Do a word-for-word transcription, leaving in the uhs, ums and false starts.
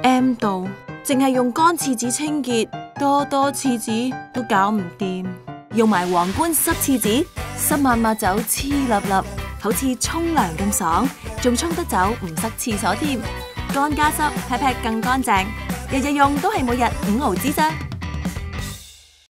M 度，淨係用乾廁紙清潔，多多廁紙都搞唔掂，用埋皇冠濕廁紙，濕抹抹走黐粒粒，好似沖涼咁爽，仲沖得走唔塞廁所添。乾加濕，劈劈更乾淨，日日用都係每日五毫紙咋。